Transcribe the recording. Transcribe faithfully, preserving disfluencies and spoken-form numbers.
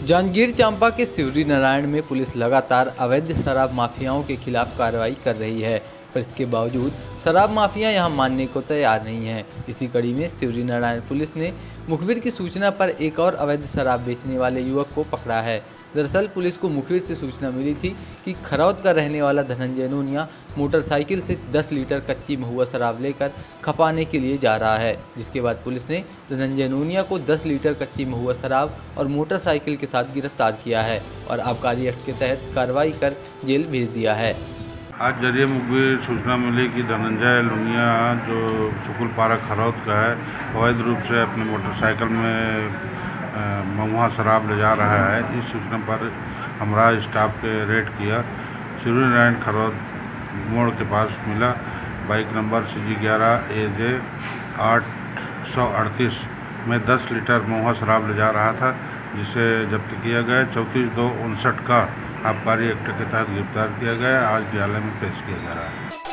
जांजगीर चांपा के सिवरी नारायण में पुलिस लगातार अवैध शराब माफियाओं के खिलाफ कार्रवाई कर रही है, पर इसके बावजूद शराब माफिया यहां मानने को तैयार नहीं है। इसी कड़ी में सिवरी नारायण पुलिस ने मुखबिर की सूचना पर एक और अवैध शराब बेचने वाले युवक को पकड़ा है। दरअसल पुलिस को मुखबिर से सूचना मिली थी कि खरौद का रहने वाला धनंजय नूनिया मोटरसाइकिल से दस लीटर कच्ची महुआ शराब लेकर खपाने के लिए जा रहा है, जिसके बाद पुलिस ने धनंजय नूनिया को दस लीटर कच्ची महुआ शराब और मोटरसाइकिल के साथ गिरफ्तार किया है और आबकारी एक्ट के तहत कार्रवाई कर जेल भेज दिया है। आज जरिए मुखबिर सूचना मिली कि धनंजय लुनिया जो सुकुल पारा खरौद का है, अवैध रूप से अपने मोटरसाइकिल में महुआ शराब ले जा रहा है। इस सूचना पर हमारा स्टाफ के रेड किया। सिवरी नारायण खरौद मोड़ के पास मिला। बाइक नंबर सी जी ग्यारह ए जे आठ सौ अड़तीस में दस लीटर महुआ शराब ले जा रहा था, जिसे जब्त किया गया। चौंतीस दो उनसठ का आबकारी एक्ट के तहत गिरफ्तार किया गया। आज न्यायालय में पेश किया जा रहा है।